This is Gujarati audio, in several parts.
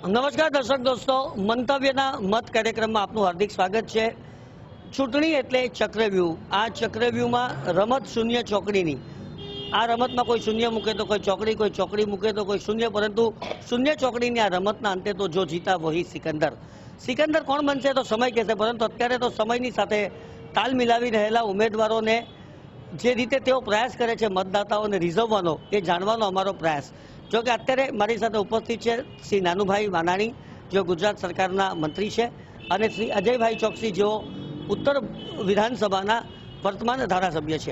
નમસ્કાર દર્શક દોસ્તો, મંતવ્યના મત કાર્યક્રમમાં આપનું હાર્દિક સ્વાગત છે। ચૂંટણી એટલે ચક્રવ્યૂહ। આ ચક્રવ્યૂહમાં રમત શૂન્ય ચોકડીની। આ રમતમાં કોઈ શૂન્ય મૂકે તો કોઈ ચોકડી મૂકે તો કોઈ શૂન્ય, પરંતુ શૂન્ય ચોકડીની આ રમતના અંતે તો જો જીતા વહી સિકંદર। સિકંદર કોણ બનશે તો સમય કહેશે, પરંતુ અત્યારે તો સમયની સાથે તાલ મિલાવી રહેલા ઉમેદવારોને જે રીતે તેઓ પ્રયાસ કરે છે મતદાતાઓને રીઝવવાનો, એ જાણવાનો અમારો પ્રયાસ। જો કે અત્યારે મારી સાથે ઉપસ્થિત છે શ્રી નાનુભાઈ વાનાણી, જેઓ ગુજરાત સરકારના મંત્રી છે, અને શ્રી અજયભાઈ ચોકસી, જેઓ ઉત્તર વિધાનસભાના વર્તમાન ધારાસભ્ય છે।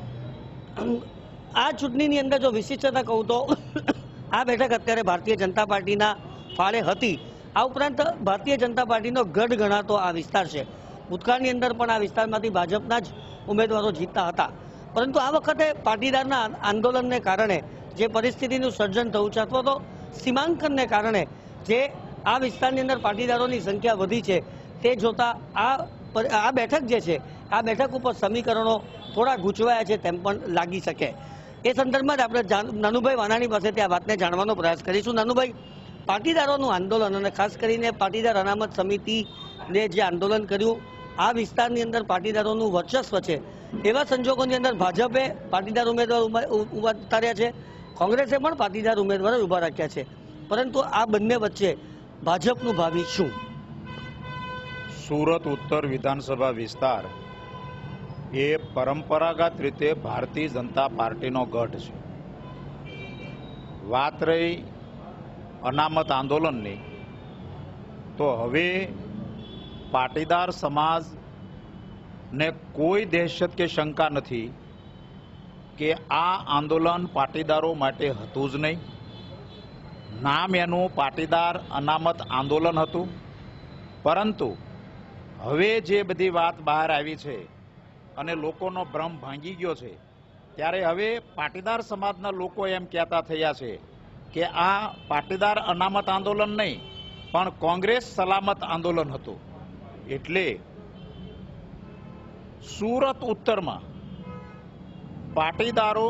આ ચૂંટણીની અંદર જો વિશિષ્ટતા કહું તો આ બેઠક અત્યારે ભારતીય જનતા પાર્ટીના ફાળે હતી। આ ઉપરાંત ભારતીય જનતા પાર્ટીનો ગઢ ગણાતો આ વિસ્તાર છે। ભૂતકાળની અંદર પણ આ વિસ્તારમાંથી ભાજપના જ ઉમેદવારો જીતતા હતા, પરંતુ આ વખતે પાટીદારના આંદોલનને કારણે જે પરિસ્થિતિનું સર્જન થયું છે, અથવા તો સીમાંકનને કારણે જે આ વિસ્તારની અંદર પાટીદારોની સંખ્યા વધી છે, તે જોતા આ બેઠક જે છે, આ બેઠક ઉપર સમીકરણો થોડા ગૂંચવાયા છે તેમ પણ લાગી શકે। એ સંદર્ભમાં જ આપણે નાનુભાઈ વાનાણી પાસેથી આ વાતને જાણવાનો પ્રયાસ કરીશું। નાનુભાઈ, પાટીદારોનું આંદોલન અને ખાસ કરીને પાટીદાર અનામત સમિતિને જે આંદોલન કર્યું, આ વિસ્તારની અંદર પાટીદારોનું વર્ચસ્વ છે, એવા સંજોગોની અંદર ભાજપે પાટીદાર ઉમેદવાર ઉતાર્યા છે, કોંગ્રેસે પણ પાટીદાર ઉમેદવારો ઉભા રાખ્યા છે, પરંતુ આ બંને વચ્ચે ભાજપનું ભાવિ શું? સુરત ઉત્તર વિધાનસભા વિસ્તાર એ પરંપરાગત રીતે ભારતીય જનતા પાર્ટીનો ગઢ છે। વાત રહી અનામત આંદોલનની, તો હવે પાટીદાર સમાજને કોઈ દહેશત કે શંકા નથી કે આ આંદોલન પાટીદારો માટે હતું જ નહીં। નામ એનું પાટીદાર અનામત આંદોલન હતું, પરંતુ હવે જે બધી વાત બહાર આવી છે અને લોકોનો ભ્રમ ભાંગી ગયો છે, ત્યારે હવે પાટીદાર સમાજના લોકો એમ કહેતા થયા છે કે આ પાટીદાર અનામત આંદોલન નહીં, પણ કોંગ્રેસ સલામત આંદોલન હતું। એટલે સુરત ઉત્તરમાં પાટીદારો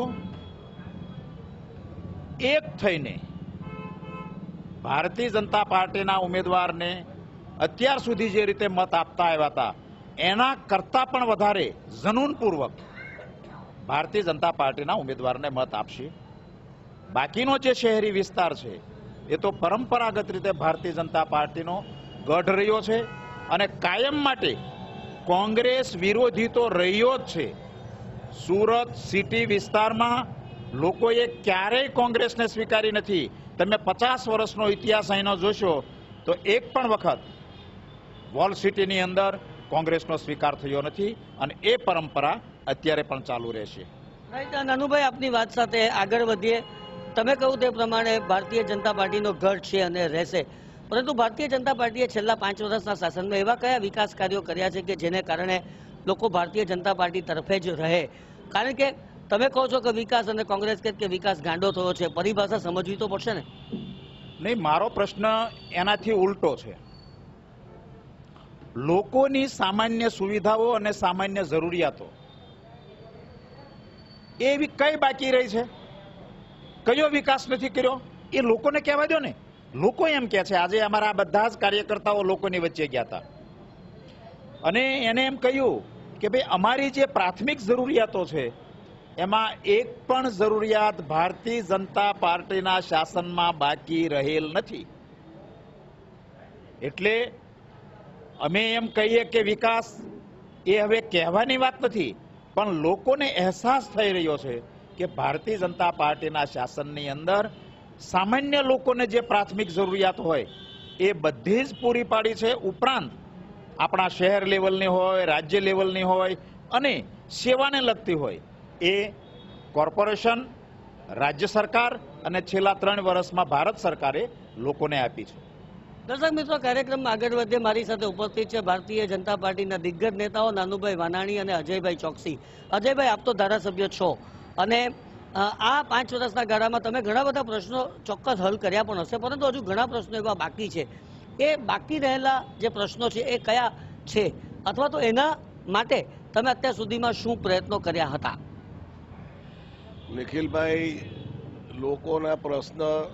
એક થઈને ભારતીય જનતા પાર્ટીના ઉમેદવારને અત્યાર સુધી જે રીતે મત આપતા આવ્યા હતા, એના કરતાં પણ વધારે જનૂનપૂર્વક ભારતીય જનતા પાર્ટીના ઉમેદવારને મત આપશે। બાકીનો જે શહેરી વિસ્તાર છે, એ તો પરંપરાગત રીતે ભારતીય જનતા પાર્ટીનો ગઢ રહ્યો છે, અને કાયમ માટે કોંગ્રેસ વિરોધી તો રહ્યો જ છે। સુરત સિટી વિસ્તારમાં લોકોએ ક્યારેય કોંગ્રેસને સ્વીકારી નથી। તમે 50 વર્ષનો ઇતિહાસ અહીંનો જોશો તો એક પણ વખત વોલ સિટીની અંદર કોંગ્રેસનો સ્વીકાર થયો નથી, અને એ પરંપરા અત્યારે પણ ચાલુ રહેશે। નાનુભાઈ, આપની વાત સાથે આગળ વધીએ। તમે કહ્યું તે પ્રમાણે ભારતીય જનતા પાર્ટીનો ગઢ છે અને રહેશે, પરંતુ ભારતીય જનતા પાર્ટીએ છેલ્લા 5 વર્ષના શાસનમાં એવા કયા વિકાસ કાર્યો કર્યા છે કે જેને કારણે લોકો ભારતીય જનતા પાર્ટી તરફે જ રહે? કારણ કે તમે કહો છો કે વિકાસ, અને કોંગ્રેસ કહે કે વિકાસ ગાંડો થયો છે, પરિભાષા સમજવી તો પડશે ને? નહીં, મારો પ્રશ્ન એનાથી ઉલટો છે। લોકોની સામાન્ય સુવિધાઓ અને સામાન્ય જરૂરિયાતો એવી કઈ બાકી રહી છે? કયો વિકાસ નથી કર્યો એ લોકોને કહેવા દો ને। લોકો એમ કહે છે, આજે અમારા બધા જ કાર્યકર્તાઓ લોકોની વચ્ચે ગયા હતા અને એને એમ કહ્યું કે ભાઈ અમારી જે પ્રાથમિક જરૂરિયાતો છે, એમાં એક પણ જરૂરિયાત ભારતીય જનતા પાર્ટીના શાસનમાં બાકી રહેલ નથી। એટલે અમે એમ કહીએ કે વિકાસ એ હવે કહેવાની વાત નથી, પણ લોકોને અહેસાસ થઈ રહ્યો છે કે ભારતીય જનતા પાર્ટીના શાસનની અંદર સામાન્ય લોકોને જે પ્રાથમિક જરૂરિયાત હોય એ બધી જ પૂરી પાડી છે। ઉપરાંત આપણા શહેર લેવલની હોય, રાજ્ય લેવલની હોય અને સેવાને લગતી હોય, એ કોર્પોરેશન, રાજ્ય સરકાર અને છેલ્લા 3 વર્ષમાં ભારત સરકારે લોકોને આપી છે। દર્શક મિત્રો, કાર્યક્રમમાં આગળ વધે મારી સાથે ઉપસ્થિત છે ભારતીય જનતા પાર્ટીના દિગ્ગજ નેતાઓ નાનુભાઈ વાનાણી અને અજયભાઈ ચોકસી। અજયભાઈ, આપ તો ધારાસભ્ય છો, અને આ 5 વર્ષના ગાળામાં તમે ઘણા બધા પ્રશ્નો ચોક્કસ હલ કર્યા પણ હશે, પરંતુ હજુ ઘણા પ્રશ્નો એવા બાકી છે। એ બાકી રહેલા જે પ્રશ્નો છે એ કયા છે, અથવા તો એના માટે તમે અત્યાર સુધીમાં શું પ્રયત્નો કર્યા હતા? નિખિલભાઈ, લોકોના પ્રશ્ન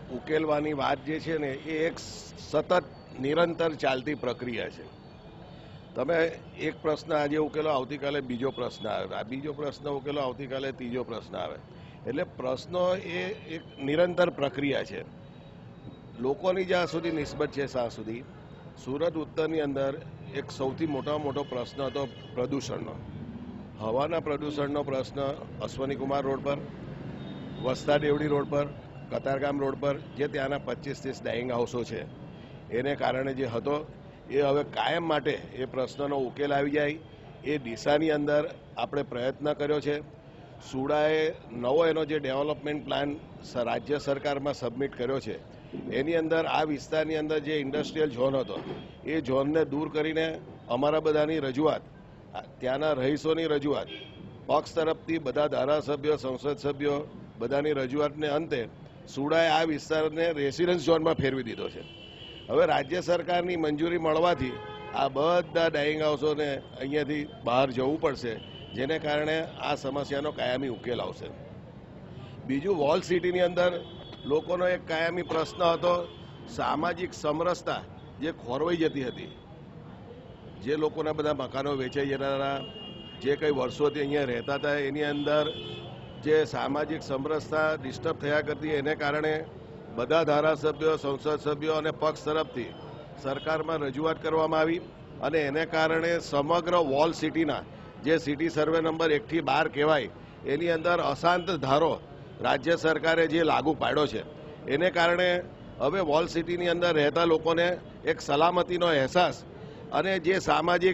ઉકેલવાની વાત જે છે ને એ એક સતત નિરંતર ચાલતી પ્રક્રિયા છે. તમે એક પ્રશ્ન આજે ઉકેલો, આવતીકાલે બીજો પ્રશ્ન આવે, આ બીજો પ્રશ્ન ઉકેલો, આવતીકાલે ત્રીજો પ્રશ્ન આવે. એટલે પ્રશ્નો એ એક નિરંતર પ્રક્રિયા છે. લોકોની જ્યાં સુધી નિસ્બત છે ત્યાં સુધી સુરત ઉત્તરની અંદર એક સૌથી મોટામાં મોટો પ્રશ્ન હતો પ્રદૂષણનો. હવાના પ્રદૂષણનો પ્રશ્ન અશ્વનીકુમાર રોડ પર, વસ્તા દેવડી રોડ પર, કતારગામ રોડ પર જે ત્યાંના 25-30 ડાઇંગ હાઉસો છે એને કારણે જે હતો એ હવે કાયમ માટે એ પ્રશ્નનો ઉકેલ આવી જાય એ દિશાની અંદર આપણે પ્રયત્ન કર્યો છે. સુડાએ નવો એનો જે ડેવલપમેન્ટ પ્લાન રાજ્ય સરકારમાં સબમિટ કર્યો છે એની અંદર આ વિસ્તારની અંદર જે ઇન્ડસ્ટ્રીયલ ઝોન હતો એ ઝોનને દૂર કરીને અમારા બધાની રજૂઆત, ત્યાંના રહીશોની રજૂઆત, પક્ષ તરફથી બધા ધારાસભ્યો, સંસદ સભ્યો બધાની રજૂઆતને અંતે સુડાએ આ વિસ્તારને રેસિડન્સ ઝોનમાં ફેરવી દીધો છે. હવે રાજ્ય સરકારની મંજૂરી મળવાથી આ બધા ડાઇંગ હાઉસોને અહીંયાથી બહાર જવું પડશે, જેને કારણે આ સમસ્યાનો કાયમી ઉકેલ આવશે. બીજું, વોલ સિટીની અંદર લોકોનો એક કાયમી પ્રશ્ન હતો સામાજિક સમરસતા જે ખોરવાઈ જતી હતી. જે લોકોના બધા મકાનો વેચાઈ જતા હતા, જે કંઈ વર્ષોથી અહીંયા રહેતા હતા, એની અંદર જે સામાજિક સમરસતા ડિસ્ટર્બ થયા કરતી, એને કારણે બધા ધારાસભ્યો, સંસદ સભ્યો અને પક્ષ તરફથી સરકારમાં રજૂઆત કરવામાં આવી અને એને કારણે સમગ્ર વોલ સિટીના જે સિટી સર્વે નંબર 1 થી 12 કહેવાય એની અંદર અશાંત ધારો રાજ્ય સરકારે જે લાગુ પાડ્યો છે એને કારણે હવે વોલ સિટીની અંદર રહેતા લોકોને એક સલામતીનો અહેસાસ અને જે સામાજિક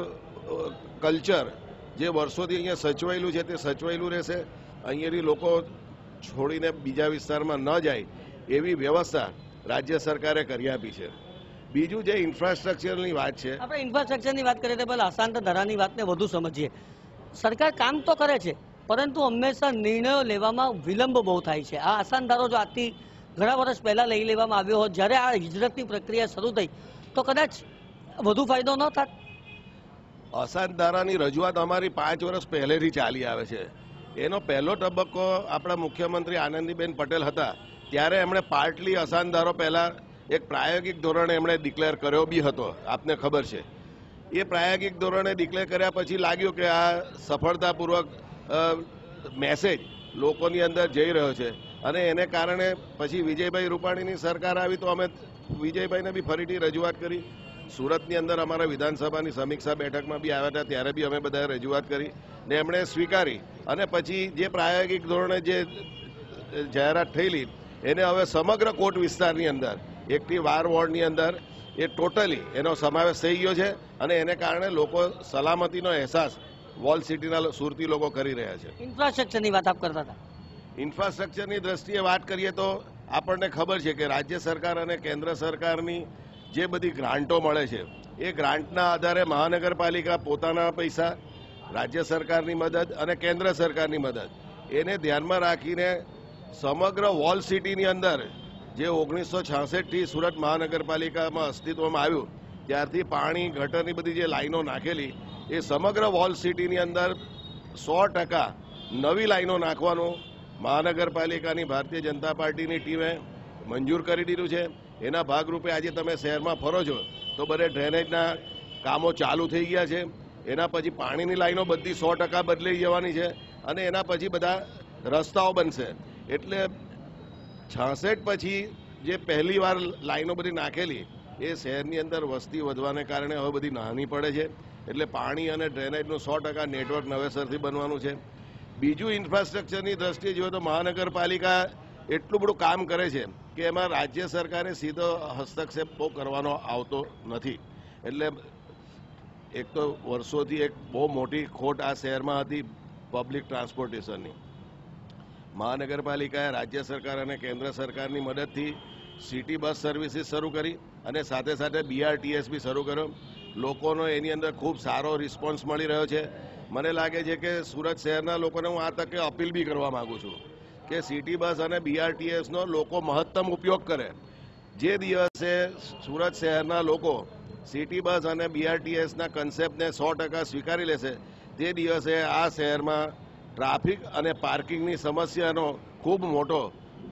કલ્ચર જે વર્ષોથી અહીંયા સચવાયેલું છે તે સચવાયેલું રહેશે. અહીંયાથી લોકો છોડીને બીજા વિસ્તારમાં ન જાય એવી વ્યવસ્થા રાજ્ય સરકારે કરી આપી છે. બીજું જે ઇન્ફ્રાસ્ટ્રક્ચરની વાત છે, આપણે ઇન્ફ્રાસ્ટ્રક્ચરની વાત કરીએ તો પહેલા અશાંત ધારાની વાતને વધુ સમજીએ. સરકાર કામ તો કરે છે પરંતુ હંમેશા નિર્ણયો લેવામાં વિલંબ બહુ થાય છે. આ અશાંત ધારો જો આજથી ઘણા વર્ષ પહેલા લઈ લેવામાં આવ્યો હોત, જ્યારે આ હિજરતની પ્રક્રિયા શરૂ થઈ તો કદાચ વધુ ફાયદો ન થાત. અશાંત ધારાની રજૂઆત અમારી 5 વર્ષ પહેલેથી ચાલી આવે છે. એનો પહેલો તબક્કો આપણા મુખ્યમંત્રી આનંદીબેન પટેલ હતા ત્યારે એમણે પાર્ટલી અશાંત ધારો પહેલા એક પ્રાયોગિક ધોરણે એમણે ડિક્લેર કર્યો બી હતો, આપને ખબર છે. એ પ્રાયોગિક ધોરણે ડિક્લેર કર્યા પછી લાગ્યું કે આ સફળતાપૂર્વક મેસેજ લોકોની અંદર જઈ રહ્યો છે અને એને કારણે પછી વિજયભાઈ રૂપાણીની સરકાર આવી તો અમે વિજયભાઈને બી ફરીથી રજૂઆત કરી. સુરતની અંદર અમારા વિધાનસભાની સમીક્ષા બેઠકમાં બી આવ્યા હતા ત્યારે બી અમે બધાએ રજૂઆત કરી ને એમણે સ્વીકારી અને પછી જે પ્રાયોગિક ધોરણે જે જાહેરાત થયેલી એને હવે સમગ્ર કોટ વિસ્તારની અંદર 1 થી 12 વોર્ડની અંદર એ ટોટલી એનો સમાવેશ થઈ ગયો છે અને એને કારણે લોકો સલામતીનો અહેસાસ વોલ સિટીના સુરતી લોકો કરી રહ્યા છે. ઇન્ફ્રાસ્ટ્રક્ચરની વાત આપ કરતા હતા. ઇન્ફ્રાસ્ટ્રક્ચરની દ્રષ્ટિએ વાત કરીએ તો આપણને ખબર છે કે રાજ્ય સરકાર અને કેન્દ્ર સરકારની જે બધી ગ્રાન્ટો મળે છે એ ગ્રાન્ટના આધારે મહાનગરપાલિકા પોતાના પૈસા, રાજ્ય સરકારની મદદ અને કેન્દ્ર સરકારની મદદ એને ધ્યાનમાં રાખીને સમગ્ર વોલ સિટીની અંદર જે 1966થી સુરત મહાનગરપાલિકામાં અસ્તિત્વમાં આવ્યું ત્યારથી પાણી ગટરની બધી જે લાઈનો નાખેલી એ સમગ્ર વોલ સિટીની અંદર 100% નવી લાઈનો નાખવાનું મહાનગરપાલિકાની ભારતીય જનતા પાર્ટીની ટીમે મંજૂર કરી દીધું છે. એના ભાગરૂપે આજે તમે શહેરમાં ફરો છો તો બધે ડ્રેનેજના કામો ચાલુ થઈ ગયા છે. એના પછી પાણીની લાઈનો બધી 100% બદલાઈ જવાની છે અને એના પછી બધા રસ્તાઓ બનશે. એટલે 66 પછી જે પહેલી વાર લાઈનો બધી નાખેલી એ શહેરની અંદર વસ્તી વધવાને કારણે હવે બધી નાની પડે છે. એટલે પાણી અને ડ્રેનેજનું 100% નેટવર્ક નવેસરથી બનવાનું છે. બીજું, ઇન્ફ્રાસ્ટ્રક્ચરની દ્રષ્ટિએ જોઈએ તો મહાનગરપાલિકા એટલું બધું કામ કરે છે કે એમાં રાજ્ય સરકારે સીધો હસ્તક્ષેપ બહુ કરવાનો આવતો નથી. એટલે એક તો વર્ષોથી એક બહુ મોટી ખોટ આ શહેરમાં હતી પબ્લિક ટ્રાન્સપોર્ટેશનની. મહાનગરપાલિકાએ રાજ્ય સરકાર અને કેન્દ્ર સરકારની મદદથી સિટી બસ સર્વિસીસ શરૂ કરી અને સાથે સાથે BRTS બી શરૂ કર્યો. લોકોનો એની અંદર ખૂબ સારો રિસ્પોન્સ મળી રહ્યો છે. મને લાગે છે કે સુરત શહેરના લોકોને હું આ તકે અપીલ બી કરવા માંગુ છું કે સિટી બસ અને BRTSનો લોકો મહત્તમ ઉપયોગ કરે. જે દિવસે સુરત શહેરના લોકો સિટી બસ અને BRTSના કન્સેપ્ટને 100% સ્વીકારી લેશે તે દિવસે આ શહેરમાં ટ્રાફિક અને પાર્કિંગની સમસ્યાનો ખૂબ મોટો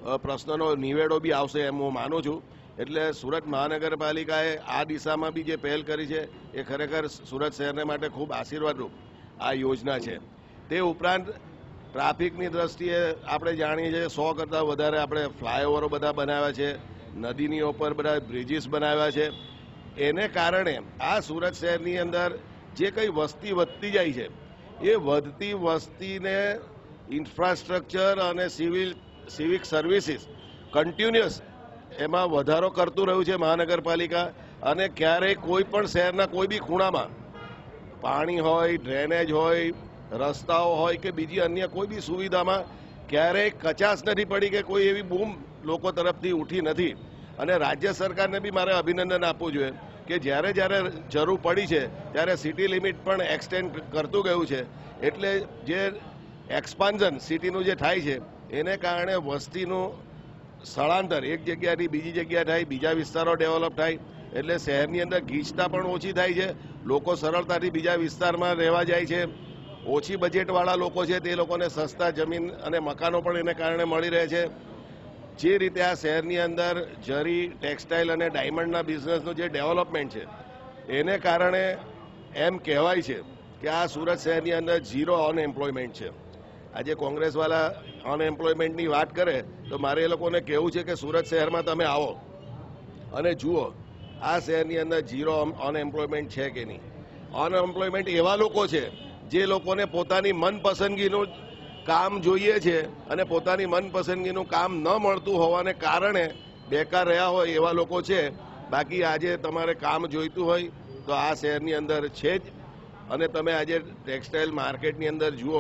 પ્રશ્નનો નિવેડો બી આવશે એમ હું માનું છું. એટલે સુરત મહાનગરપાલિકાએ આ દિશામાં બી જે પહેલ કરી છે એ ખરેખર સુરત શહેરને માટે ખૂબ આશીર્વાદરૂપ આ યોજના છે. તે ઉપરાંત ટ્રાફિકની દ્રષ્ટિએ આપણે જાણીએ છીએ 100 કરતાં વધારે આપણે ફ્લાયઓવરો બધા બનાવ્યા છે, નદીની ઉપર બધા બ્રિજીસ બનાવ્યા છે. એને કારણે આ સુરત શહેરની અંદર જે કંઈ વસ્તી વધતી જાય છે એ વધતી વસ્તીને ઇન્ફ્રાસ્ટ્રક્ચર અને સિવિક સર્વિસીસ કન્ટિન્યુઅસ એમાં વધારો કરતું રહ્યું છે મહાનગરપાલિકા. અને ક્યારેય કોઈ પણ શહેરના કોઈ બી ખૂણામાં પાણી હોય, ડ્રેનેજ હોય, રસ્તાઓ હોય કે બીજી અન્ય કોઈ બી સુવિધામાં ક્યારેય કચાશ નથી પડી કે કોઈ એવી બૂમ લોકો તરફથી ઉઠી નથી. અને રાજ્ય સરકારને બી મારે અભિનંદન આપવું જોઈએ કે જ્યારે જ્યારે જરૂર પડી છે ત્યારે સિટી લિમિટ પણ એક્સટેન્ડ કરતું ગયું છે. એટલે જે એક્સપાન્ઝન સિટીનું જે થાય છે એને કારણે વસ્તીનું સ્થળાંતર એક જગ્યાથી બીજી જગ્યા થાય, બીજા વિસ્તારો ડેવલપ થાય. એટલે શહેરની અંદર ગીચતા પણ ઓછી થાય છે, લોકો સરળતાથી બીજા વિસ્તારમાં રહેવા જાય છે. ઓછી બજેટવાળા લોકો છે તે લોકોને સસ્તા જમીન અને મકાનો પણ એને કારણે મળી રહે છે. જે રીતે આ શહેરની અંદર જરી, ટેક્સટાઇલ અને ડાયમંડના બિઝનેસનું જે ડેવલપમેન્ટ છે એને કારણે એમ કહેવાય છે કે આ સુરત શહેરની અંદર ઝીરો અનએમ્પ્લોયમેન્ટ છે. આજે કોંગ્રેસવાળા અનએમ્પ્લોયમેન્ટની વાત કરે તો મારે એ લોકોને કહેવું છે કે સુરત શહેરમાં તમે આવો અને જુઓ આ શહેરની અંદર ઝીરો અનએમ્પ્લોયમેન્ટ છે કે નહીં. અનએમ્પ્લોયમેન્ટ એવા લોકો છે જે લોકોને પોતાની મનપસંદગીનું કામ જોઈએ છે અને પોતાની મનપસંદગીનું કામ ન મળતું હોવાને કારણે બેકાર રહ્યા હોય એવા લોકો છે. બાકી આજે તમારે કામ જોઈતું હોય તો આ શહેરની અંદર છે જ. અને તમે આજે ટેક્સટાઇલ માર્કેટની અંદર જુઓ,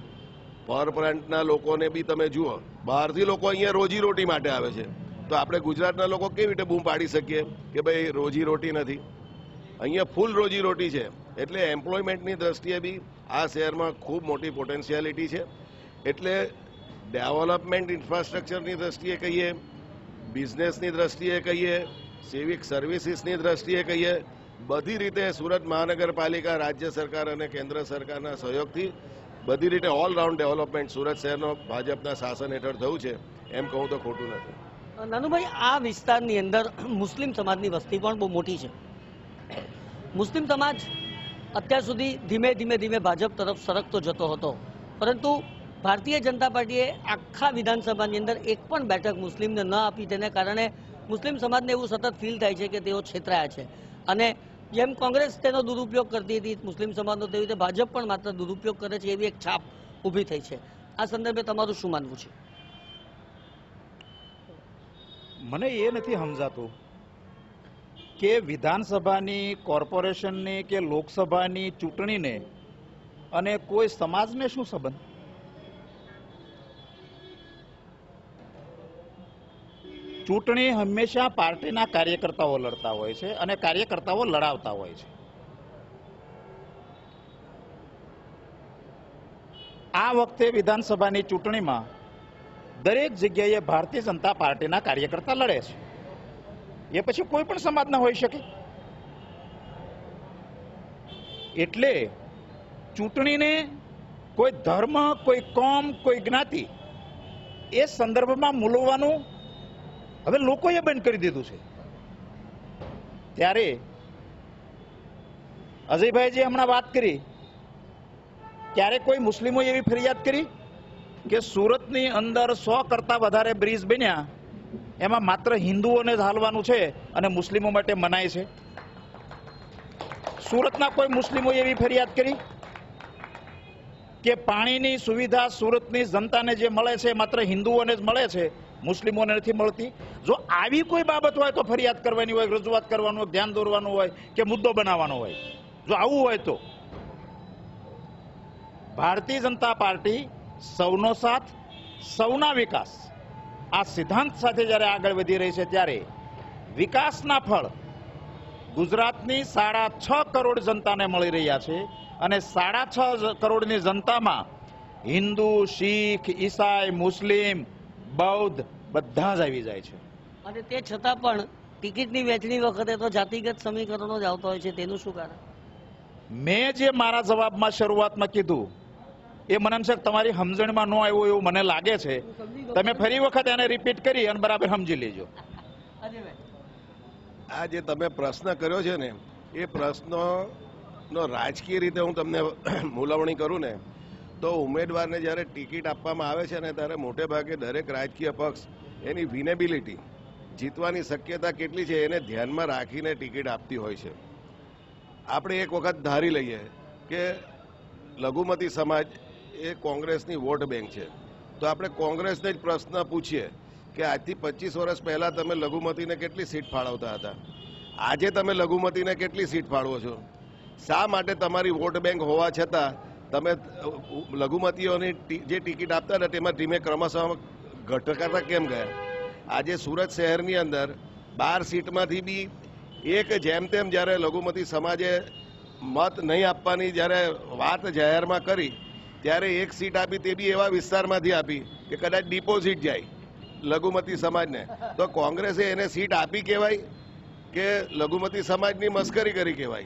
પરપ્રાંતના લોકોને બી તમે જુઓ, બહારથી લોકો અહીંયા રોજીરોટી માટે આવે છે. તો આપણે ગુજરાતના લોકો કેવી રીતે બૂમ પાડી શકીએ કે ભાઈ રોજીરોટી નથી? અહીંયા ફૂલ રોજીરોટી છે. એટલે એમ્પ્લોયમેન્ટની દ્રષ્ટિએ બી આ શહેરમાં ખૂબ મોટી પોટેન્શિયાલિટી છે. એટલે ડેવલપમેન્ટ ઇન્ફ્રાસ્ટ્રક્ચરની દ્રષ્ટિએ કહીએ, બિઝનેસની દ્રષ્ટિએ કહીએ, સિવિક સર્વિસીસની દ્રષ્ટિએ કહીએ, બધી રીતે સુરત મહાનગરપાલિકા, રાજ્ય સરકાર અને કેન્દ્ર સરકારના સહયોગથી બધી રીતે ઓલરાઉન્ડ ડેવલપમેન્ટ સુરત શહેરનો ભાજપના શાસન હેઠળ થયું છે એમ કહું તો ખોટું નથી. નાનુભાઈ, આ વિસ્તારની અંદર મુસ્લિમ સમાજની વસ્તી પણ બહુ મોટી છે. મુસ્લિમ સમાજ અત્યાર સુધી ધીમે ધીમે ભાજપ તરફ સરકતો જતો હતો, પરંતુ ભારતીય જનતા પાર્ટીએ આખા વિધાનસભાની અંદર એક પણ બેઠક મુસ્લિમને ન આપી. તેને કારણે મુસ્લિમ સમાજને એવું સતત ફીલ થાય છે કે તેઓ છેતરાયા છે. અને જેમ કોંગ્રેસ તેનો દુરુપયોગ કરતી હતી મુસ્લિમ સમાજનો, તેવી રીતે ભાજપ પણ માત્ર દુરુપયોગ કરે છે એવી એક છાપ ઊભી થઈ છે. આ સંદર્ભે તમારું શું માનવું છે? મને એ નથી સમજાતું કે વિધાનસભાની, કોર્પોરેશનની કે લોકસભાની ચૂંટણીને અને કોઈ સમાજને શું સંબંધ? ચૂંટણી હંમેશા પાર્ટીના કાર્યકર્તાઓ લડતા હોય છે અને કાર્યકર્તાઓ લડાવતા હોય છે. આ વખતે વિધાનસભાની ચૂંટણીમાં દરેક જગ્યાએ ભારતીય જનતા પાર્ટીના કાર્યકર્તા લડે છે. એ પછી કોઈ પણ સમાજના હોઈ શકે. એટલે ચૂંટણીને કોઈ ધર્મ, કોઈ કોમ, કોઈ જ્ઞાતિ એ સંદર્ભમાં મૂલવવાનું હવે લોકોએ બંધ કરી દીધું છે. ત્યારે અજયભાઈ જે હમણાં વાત કરી, ત્યારે કોઈ મુસ્લિમોએ એવી ફરિયાદ કરી કે સુરતની અંદર 100 કરતા વધારે બ્રિજ બન્યા, એમાં માત્ર હિન્દુઓને જ હાલવાનું છે અને મુસ્લિમો માટે મનાય છે? સુરતના કોઈ મુસ્લિમોએ એવી ફરિયાદ કરી કે પાણીની સુવિધા સુરતની જનતાને જે મળે છે માત્ર હિન્દુઓને જ મળે છે, મુસ્લિમોને નથી મળતી? જો આવી કોઈ બાબત હોય તો ફરિયાદ કરવાની હોય, રજૂઆત કરવાનું હોય, ધ્યાન દોરવાનું હોય કે મુદ્દો બનાવવાનો હોય. જો આવું હોય તો ભારતીય જનતા પાર્ટી સૌનો સાથ, સૌના વિકાસ આ સિદ્ધાંત સાથે જ્યારે આગળ વધી રહી છે, ત્યારે વિકાસના ફળ ગુજરાતની 6.5 કરોડ જનતાને મળી રહ્યા છે. અને 6.5 કરોડની જનતામાં હિન્દુ, શીખ, ઈસાઈ, મુસ્લિમ, બૌદ્ધ બધા જ આવી જાય છે. અને તે છતાં પણ ટિકિટની વહેંચણી વખતે તો જાતિગત સમીકરણો જ આવતા હોય છે. તેનું શું કારણ? મેં જે મારા જવાબમાં શરૂઆતમાં કીધું એ મને એમ છે કે તમારી સમજણમાં ન આવ્યું એવું મને લાગે છે. તમે ફરી વખત એને રિપીટ કરી અને બરાબર સમજી લેજો. આ જે તમે પ્રશ્ન કર્યો છે ને એ પ્રશ્નનો રાજકીય રીતે હું તમને મૂલવણી કરું ને તો ઉમેદવારને જ્યારે ટિકિટ આપવામાં આવે છે ને ત્યારે મોટે ભાગે દરેક રાજકીય પક્ષ એની વિનેબિલિટી જીતવાની શક્યતા કેટલી છે એને ધ્યાનમાં રાખીને ટિકિટ આપતી હોય છે. આપણે એક વખત ધારી લઈએ કે લઘુમતી સમાજ એ કોંગ્રેસની વોટ બેંક છે તો આપણે કોંગ્રેસને જ પ્રશ્ન પૂછીએ કે આજથી 25 વર્ષ પહેલા તમે લઘુમતીને કેટલી સીટ ફાળવતા હતા, આજે તમે લઘુમતીને કેટલી સીટ ફાળવો છો? શા માટે તમારી વોટ બેંક હોવા છતાં તમે લઘુમતીઓની જે ટિકિટ આપતા હતા તેમાં ધીમે ક્રમશઃ ઘટતા કેમ ગયા? આજે સુરત શહેરની અંદર 12 સીટમાંથી બી એક જેમ તેમ જ્યારે લઘુમતી સમાજે મત નહીં આપવાની જ્યારે વાત જાહેરમાં કરી ત્યારે એક સીટ આપી તે બી એવા વિસ્તારમાંથી આપી કે કદાચ ડિપોઝિટ જાય લઘુમતી સમાજને. તો કોંગ્રેસે એને સીટ આપી કહેવાય કે લઘુમતી સમાજની મસ્કરી કરી કહેવાય?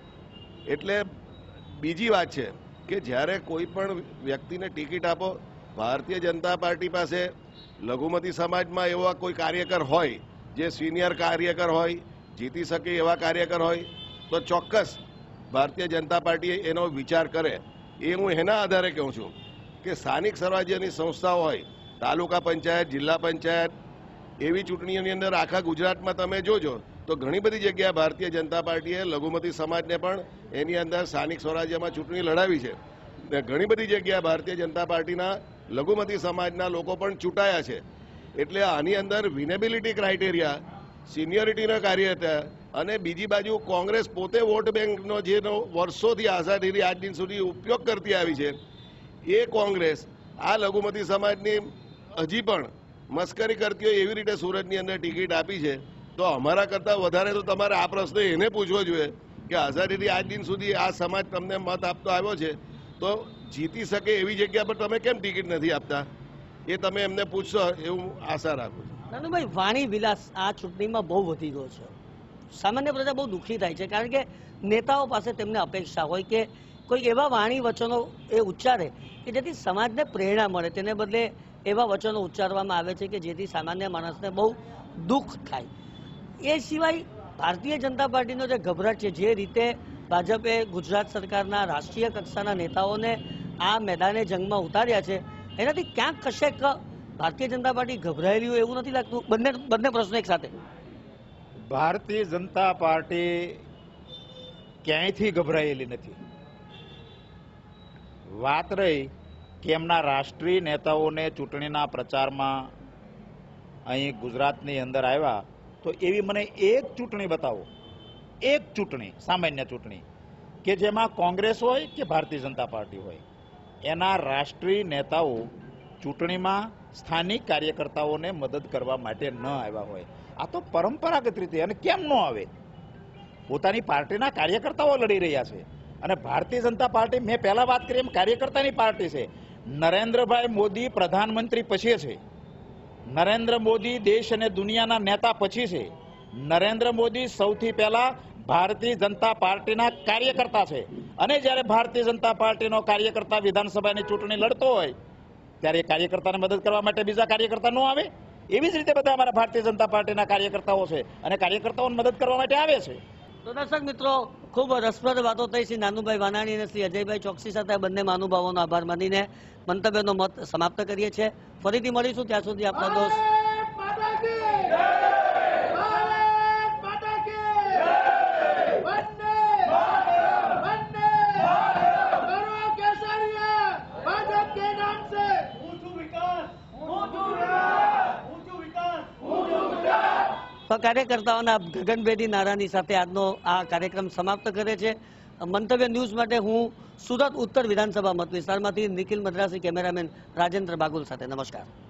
એટલે બીજી વાત છે કે જ્યારે કોઈ પણ વ્યક્તિને ટિકિટ આપો, ભારતીય જનતા પાર્ટી પાસે લઘુમતી સમાજમાં એવા કોઈ કાર્યકર હોય જે સિનિયર કાર્યકર હોય, જીતી શકે એવા કાર્યકર હોય તો ચોક્કસ ભારતીય જનતા પાર્ટી એનો વિચાર કરે. એ હું એના આધારે કહું છું કે સ્થાનિક સ્વરાજ્યની સંસ્થાઓ હોય, તાલુકા પંચાયત, જિલ્લા પંચાયત, એવી ચૂંટણીઓની અંદર આખા ગુજરાતમાં તમે જોજો તો ઘણી બધી જગ્યાએ ભારતીય જનતા પાર્ટીએ લઘુમતી સમાજને પણ એની અંદર સ્થાનિક સ્વરાજ્યમાં ચૂંટણી લડાવી છે. ઘણી બધી જગ્યાએ ભારતીય જનતા પાર્ટીના લઘુમતી સમાજના લોકો પણ ચૂંટાયા છે. એટલે આની અંદર વિનેબિલિટી ક્રાઇટેરિયા, સિનિયોરિટીના કાર્ય હતા અને બીજી બાજુ કોંગ્રેસ પોતે વોટ બેંકનો જેનો વર્ષોથી આઝાદીથી આજ દિન સુધી ઉપયોગ કરતી આવી છે એ કોંગ્રેસ આ લઘુમતી સમાજની હજી પણ મસ્કરી કરતી હોય એવી રીતે સુરતની અંદર ટિકિટ આપી છે. તો અમારા કરતાં વધારે તો તમારે આ પ્રશ્ન એને પૂછવો જોઈએ કે આઝાદીથી આજ દિન સુધી આ સમાજ તમને મત આપતો આવ્યો છે તો જીતી શકે એવી જગ્યા પર તમે કેમ ટિકિટ નથી આપતા? એ તમે એમને પૂછશો એવું આશા રાખું છું. નાનુભાઈ, વાણી વિલાસ આ ચૂંટણીમાં બહુ વધી ગયો છે. સામાન્ય પ્રજા બહુ દુઃખી થાય છે કારણ કે નેતાઓ પાસે તેમને અપેક્ષા હોય કે કોઈ એવા વાણી વચનો એ ઉચ્ચારે કે જેથી સમાજને પ્રેરણા મળે. તેને બદલે એવા વચનો ઉચ્ચારવામાં આવે છે કે જેથી સામાન્ય માણસને બહુ દુઃખ થાય. એ સિવાય ભારતીય જનતા પાર્ટીનો જે ગભરાટ છે, જે રીતે ભાજપે ગુજરાત સરકારના રાષ્ટ્રીય કક્ષાના નેતાઓને આ મેદાને જંગમાં ઉતાર્યા છે, એનાથી ક્યાંક કશેક ભારતીય જનતા પાર્ટી ગભરાયેલી હોય એવું નથી લાગતું? બંને પ્રશ્નો એક સાથે. ભારતીય જનતા પાર્ટી ક્યાંયથી ગભરાયેલી નથી. વાત રહી કે એમના રાષ્ટ્રીય નેતાઓને ચૂંટણીના પ્રચારમાં અહીં ગુજરાતની અંદર આવ્યા તો એવી મને એક ચૂંટણી બતાવો, એક ચૂંટણી, સામાન્ય ચૂંટણી કે જેમાં કોંગ્રેસ હોય કે ભારતીય જનતા પાર્ટી હોય એના રાષ્ટ્રીય નેતાઓ ચૂંટણીમાં સ્થાનિક કાર્યકર્તાઓને મદદ કરવા માટે ન આવ્યા હોય. આ તો પરંપરાગત રીતે, અને કેમ ન આવે? પોતાની પાર્ટીના કાર્યકર્તાઓ લડી રહ્યા છે અને ભારતીય જનતા પાર્ટી, મેં પહેલા વાત કરી એમ, કાર્યકર્તાની પાર્ટી છે. નરેન્દ્રભાઈ મોદી પ્રધાનમંત્રી પછી છે. નરેન્દ્ર મોદી દેશ અને દુનિયાના નેતા પછી છે. નરેન્દ્ર મોદી સૌથી પહેલા ભારતીય જનતા પાર્ટીના કાર્યકર્તા છે અને જ્યારે ભારતીય જનતા પાર્ટીનો કાર્યકર્તા વિધાનસભાની ચૂંટણી લડતો હોય ત્યારે એ કાર્યકર્તાને મદદ કરવા માટે બીજા કાર્યકર્તા ન આવે. એવી જ રીતે બધા અમારા ભારતીય જનતા પાર્ટીના કાર્યકર્તાઓ છે અને કાર્યકર્તાઓને મદદ કરવા માટે આવે છે. તો દર્શક મિત્રો, ખૂબ રસપ્રદ વાતો થઈ શ્રી નાનુભાઈ વાનાણી અને શ્રી અજયભાઈ ચોકસી સાથે. આ બંને મહાનુભાવોનો આભાર માનીને મંતવ્યનો મત સમાપ્ત કરીએ છીએ. ફરીથી મળીશું, ત્યાં સુધી આપના દોસ્ત કાર્યકર્તાઓના ગગનભેદી નારાની સાથે આજનો આ કાર્યક્રમ સમાપ્ત કરે છે. મંતવ્ય ન્યૂઝ માટે હું સુરત ઉત્તર વિધાનસભા મત વિસ્તારમાંથી નિખિલ મદ્રાસી, કેમેરામેન રાજેન્દ્ર બાગુલ સાથે. નમસ્કાર.